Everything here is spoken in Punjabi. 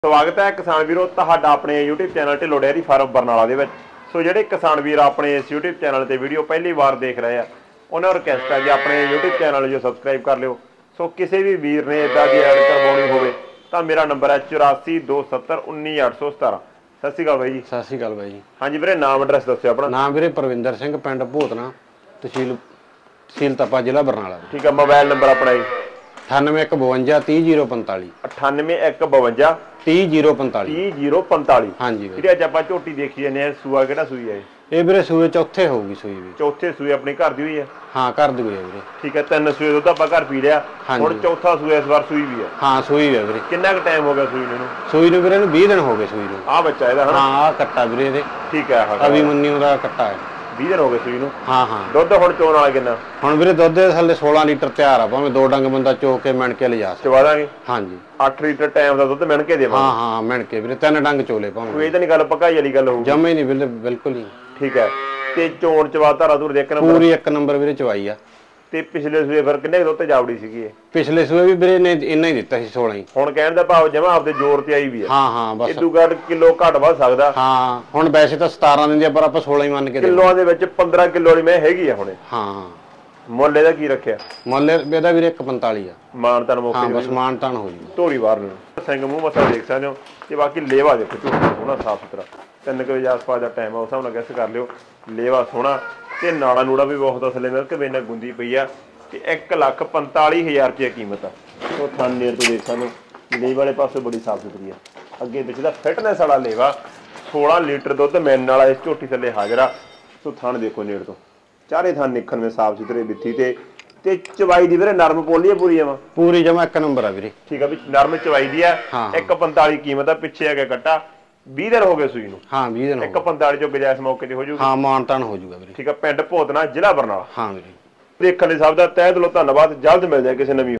ਸਵਾਗਤ ਹੈ ਕਿਸਾਨ ਵੀਰੋ ਤੁਹਾਡਾ ਆਪਣੇ YouTube channel Dhillon dairy farm Barnala ਦੇ ਵਿੱਚ। ਸੋ ਜਿਹੜੇ ਕਿਸਾਨ ਵੀਰ ਆਪਣੇ ਇਸ YouTube ਚੈਨਲ ਤੇ ਵੀਡੀਓ ਪਹਿਲੀ ਵਾਰ ਦੇਖ ਰਹੇ ਆ ਉਹਨਾਂ ਨੂੰ ਰਿਕਵੈਸਟ ਹੈ ਕਿ ਆਪਣੇ YouTube ਚੈਨਲ ਨੂੰ ਸਬਸਕ੍ਰਾਈਬ ਕਰ ਲਿਓ। ਸੋ ਕਿਸੇ ਵੀ ਵੀਰ ਨੇ ਇਦਾਂ ਦੀ ਐਡ ਕਰਵਾਉਣੀ ਹੋਵੇ ਤਾਂ ਮੇਰਾ ਨੰਬਰ ਹੈ 8427191817। ਸਤਿ ਸ਼੍ਰੀ ਅਕਾਲ ਬਾਈ ਜੀ। ਸਤਿ ਸ਼੍ਰੀ ਅਕਾਲ ਬਾਈ ਜੀ। ਹਾਂਜੀ ਵੀਰੇ, ਨਾਮ ਐਡਰੈਸ ਦੱਸਿਓ ਆਪਣਾ। ਨਾਮ ਵੀਰੇ ਪਰਵਿੰਦਰ ਸਿੰਘ, ਪਿੰਡ ਭੋਤਨਾ, ਤਹਿਸੀਲ ਤਪਾ, ਜ਼ਿਲ੍ਹਾ ਬਰਨਾਲਾ। ਠੀਕ ਹੈ, ਮੋਬਾਈਲ ਨੰਬਰ ਆਪਣਾ ਜੀ 98153045 9815 3045 3045। ਹਾਂਜੀ ਵੀਰੇ ਅੱਜ ਆਪਾਂ ਝੋਟੀ ਦੇਖੀ ਜਾਂਦੇ ਆ, ਸੂਆ ਕਿਹੜਾ ਸੂਈ ਹੈ ਇਹ ਵੀਰੇ? ਸੂਏ ਚੌਥੇ ਹੋਊਗੀ ਸੂਈ ਵੀ। ਚੌਥੇ ਸੂਏ ਆਪਣੀ ਘਰ ਦੀ ਹੋਈ ਹੈ? ਹਾਂ, ਘਰ ਦੀ ਹੋਈ ਹੈ ਵੀਰੇ। ਠੀਕ ਹੈ, 3 ਸੂਏ ਦੁੱਧ ਆਪਾਂ ਘਰ ਪੀ ਲਿਆ, ਹੁਣ ਚੌਥਾ ਸੂਆ ਇਸ ਵਾਰ ਸੂਈ ਵੀ ਹੈ? ਹਾਂ, ਸੂਈ ਹੈ ਵੀਰੇ। ਕਿੰਨਾ ਕੁ ਟਾਈਮ ਹੋ ਗਿਆ ਸੂਈ ਨੂੰ? ਸੂਈ ਨੂੰ ਵੀਰੇ ਨੂੰ 20 ਦਿਨ ਹੋ ਗਏ ਸੂਈ ਨੂੰ। ਆਹ ਬੱਚਾ ਇਹਦਾ ਹਨਾ? ਹਾਂ, ਆਹ ਕੱਟਾ ਵੀਰੇ ਇਹਦੇ। ਠੀਕ ਹੈ, ਅਭੀ ਮੁੰਨੀ ਦਾ ਕੱਟਾ ਹੈ। 20 ਦਿਨ ਹੋ ਗਏ ਸੂਈ ਨੂੰ? ਹਾਂ ਹਾਂ। ਦੁੱਧ ਹੁਣ ਚੋਣ ਵਾਲਾ ਕਿੰਨਾ? ਹੁਣ ਵੀਰੇ ਦੁੱਧ ਦੇ ਥੱਲੇ 16 ਲੀਟਰ ਤਿਆਰ ਆ, ਭਾਵੇਂ 2 ਡੰਗ ਬੰਦਾ ਚੋ ਕੇ ਮਿਣ ਕੇ ਲਿਜਾ ਸਕਦਾ। ਚਵਾ ਦਾਂਗੇ? ਹਾਂਜੀ, 8 ਲੀਟਰ ਟਾਈਮ ਦਾ ਦੁੱਧ ਮਿਣ ਕੇ ਦੇਵਾਂਗੇ। ਹਾਂ ਹਾਂ, ਮਿਣ ਕੇ ਵੀਰੇ 3 ਡੰਗ ਚੋਲੇ ਭਾਵੇਂ। ਕੋਈ ਇਹ ਤਾਂ ਨਹੀਂ ਗੱਲ ਪਕਾਈ ਵਾਲੀ ਗੱਲ ਹੋਊਗੀ? ਜਮੇ ਨਹੀਂ ਵੀਰੇ, ਬਿਲਕੁਲ ਹੀ। ਠੀਕ ਹੈ, ਤੇ ਚੋਣ ਚਵਾ ਧਾਰਾ ਧੂਰ ਦੇ ਇੱਕ ਨੰਬਰ? ਪੂਰੀ 1 ਨੰਬਰ ਵੀਰੇ ਚਵਾਈ ਆ। ਤੇ ਪਿਛਲੇ ਸੂਏ ਫਿਰ ਕਿੰਨੇ ਦੁੱਧ ਤੇ ਜਾਵੜੀ ਸੀਗੀ ਇਹ? ਪਿਛਲੇ ਸੂਏ ਵੀ ਵੀਰੇ ਨੇ ਇੰਨਾ ਹੀ ਦਿੱਤਾ ਸੀ, 16 ਹੀ। ਹੁਣ ਕਹਿਣ ਦਾ ਭਾਵ ਜਮਾ ਆਪਦੇ ਜ਼ੋਰ ਤੇ ਆਈ ਵੀ ਹੈ? ਹਾਂ ਹਾਂ, ਬਸ ਇਦੋਂ ਘੱਟ ਕਿਲੋ ਘੱਟ ਵੱਧ ਸਕਦਾ? ਹਾਂ, ਹੁਣ ਵੈਸੇ ਤਾਂ 17 ਦਿੰਦੀ ਆ, ਪਰ ਆਪਾਂ 16 ਹੀ ਮੰਨ ਕੇ ਕਿਲੋਆਂ ਦੇ ਵਿੱਚ 15 ਕਿਲੋ ਵਾਲੀ ਮੈਂ ਹੈਗੀ ਆ ਹੁਣੇ। ਹਾਂ। ਮੁੱਲ ਇਹਦਾ ਕੀ ਰੱਖਿਆ? ਮੁੱਲ ਇਹਦਾ ਵੀਰੇ 145 ਆ। ਮਾਨਤਾਨ ਮੌਕੇ? ਹਾਂ, ਬਸ ਮਾਨਤਾਨ ਹੋ ਜੂ। ਧੋਰੀ ਬਾਹਰ ਨੂੰ ਸਿੰਘ ਮੂੰਹ ਮੱਥਾ ਦੇਖ ਸਕਦੇ ਹੋ ਤੇ ਬਾਕੀ ਲੇਵਾ ਦੇਖੋ ਝੋਟੀ ਸੋਹਣਾ ਸਾਫ ਸੁਥਰਾ। 3 ਵਜੇ ਆਸ-ਪਾਸ ਦਾ ਟਾਈਮ ਆ, ਉਸ ਹਿਸਾਬ ਨਾਲ ਗੈਸ ਕਰ ਲਿਓ। ਲੇਵਾ ਸੋਹਣਾ ਤੇ ਨਾੜਾ ਨੂੜਾ ਵੀ ਬਹੁਤ ਅਸਲੇ ਮਿਲਕ ਵੇਨਾ ਗੁੰਦੀ ਪਈ ਆ ਤੇ 1,45,000 ਰੁਪਏ ਕੀਮਤ ਆ। ਉਹ ਥਣ ਨੇਰ ਤੋਂ ਦੇਖ ਸਾਨੂੰ ਲੇਵਾ ਵਾਲੇ ਪਾਸੇ ਬੜੀ ਸਾਫ ਸੁਥਰੀ ਆ। ਅੱਗੇ ਪਿੱਛੇ ਦਾ ਫਿਟਨੈਸ ਵਾਲਾ ਲੇਵਾ, 16 ਲੀਟਰ ਦੁੱਧ ਮਿਲਣ ਵਾਲਾ ਇਸ ਝੋਟੀ ਥੱਲੇ ਹਾਜ਼ਰ ਆ। ਸੋ ਥਣ ਦੇਖੋ ਨੇੜ ਤੋਂ, ਚਾਰੇ ਥਣ ਨਿਖਣ ਵਿੱਚ ਸਾਫ ਸੁਥਰੇ ਬਿੱਥੀ ਤੇ ਚਵਾਈ ਦੀ ਵੀਰੇ ਨਰਮ ਪੋਲੀ ਆ ਪੂਰੀ? ਆਵਾਂ ਪੂਰੀ ਜਮਾ 1 ਨੰਬਰ ਆ ਵੀਰੇ। ਠੀਕ ਆ, ਵੀ ਨਰਮ ਚਵਾਈ ਦੀ ਆ। 1,45 ਕੀਮਤ ਆ। ਪਿੱਛੇ ਆ ਗਿਆ ਕੱਟਾ, 20 ਦਿਨ ਹੋ ਗਏ ਸੂਈ ਨੂੰ? ਹਾਂ, 20 ਦਿਨ ਹੋ ਗਏ। 1,45 ਚੋਂ ਗੁਜਾਇਸ਼ ਮੌਕੇ ਤੇ ਹੋ ਜੂਗੀ? ਹਾਂ, ਮਾਨਤਾਨ ਹੋ ਜੂਗਾ ਵੀਰੇ। ਠੀਕ ਆ, ਪਿੰਡ ਭੋਤਨਾ, ਜ਼ਿਲ੍ਹਾ ਬਰਨਾਲਾ। ਹਾਂ ਵੀਰੇ। ਦੇਖਣ ਲਈ ਸਭ ਦਾ ਤਹਿ ਦਿਲੋਂ ਧੰਨਵਾਦ। ਜਲਦ ਮਿਲ ਜਾਏ ਕਿਸੇ ਨਵੀਂ